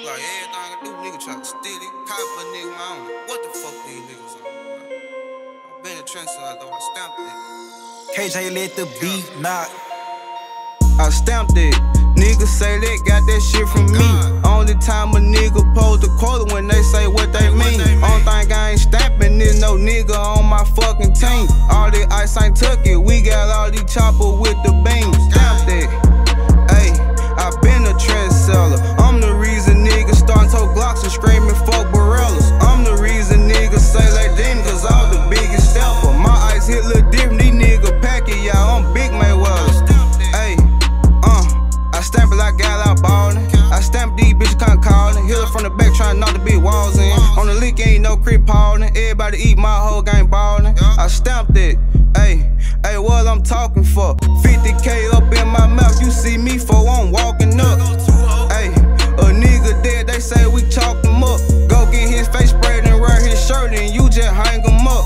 like everything I do, nigga try to steal it, cop a nigga, I don't know what the fuck these niggas on. I been a trendsetter though, I stamped it. KJ let the beat knock. I stamped it. Niggas say they got that shit from me. Only time a nigga pose the quota when they say what they mean. Only thing I ain't stamping is no nigga on my fucking team. All the ice ain't took it. We got all these choppers with the beams. Stamped it. Ayy, I been a trendsetter. I'm the reason niggas starting to Glocks and screaming fuck Borellas. I'm the reason niggas say they didn't, cause I'm the biggest stepper. My ice hit look different. These niggas pack it, y'all. I'm Big Mayweather. Ayy. I stamp it like gal out ballin'. I stamp these bitches kinda callin'. Hit her from the back tryna knock the big walls in. On the lick ain't no crib Paulin'. Everybody eat my whole gang ballin'. I stamped it. Ayy, what I'm talking for? 50K up in my mouth. You see me for I'm walking up. Ayy, a nigga dead, they say we chalked him up. Go get his face sprayed and wear his shirt and you just hang him up.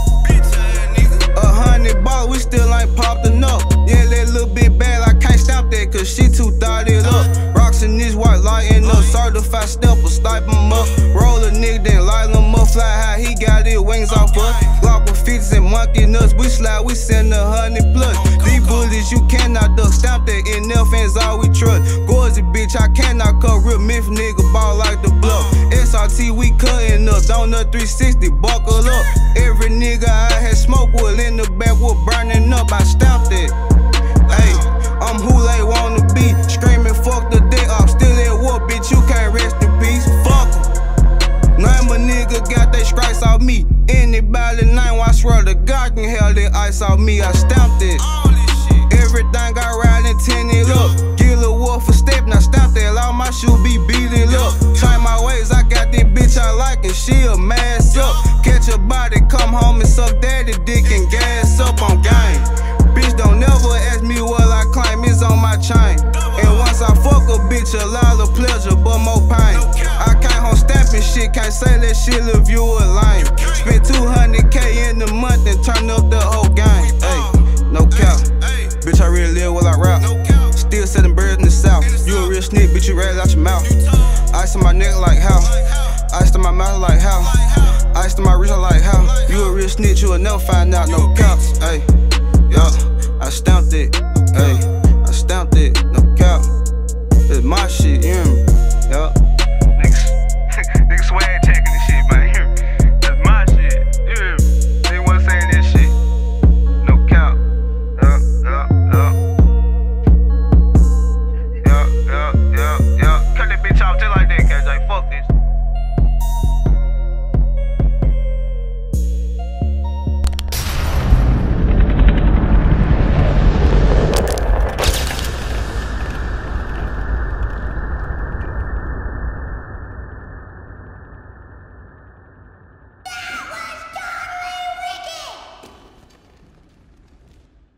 100 ball, we still ain't popped enough. Yeah, that little bit bad, I can't stamp that cause she too thotted up. Rocks in this white lightin' up, certified stepper, snipe him up. Roll a nigga, then light him up, fly high, he got his wings off us. Glock with 50s and monkey nuts, we slide, we send 100 plus. These bullets you cannot duck, stamp that NF fans all we trust. Gorzy bitch, I cannot cut, real myth nigga, ball like the bluff. SRT, we cutting up, donut 360, buckle up. Every nigga I had smoke with in the back was burning up, I stamped it. Ayy, I'm who they wanna be, screaming fuck the day off, still at war, bitch, you can't rest in peace, fuck em. Name a nigga got they stripes off me, anybody name, I swear to God can hell that ice off me, I stamped it. Everything I ride and tinted up, get a wolf for step, now stamp that, all my shoes be beating up. Try my ways, I got this bitch I like and she a mass up. Catch a body, come home and suck daddy dick and gas up on game. Bitch don't never ask me what I claim, it's on my chain. And once I fuck a bitch, a lot of pleasure but more pain. I can't home stamping shit, can't say that shit if you a lame. Spent 200K in the month and turn up the whole game. Ayy, no cap. Bitch, I really live while I rap. Still selling birds in the south. You a real snitch, bitch, you rattle out your mouth. Ice on my neck like how? Ice on my mouth like how? Ice on my wrist like how? You a real snitch, you will never find out, no cops. Ayy, yeah, I stamped it. Ayy.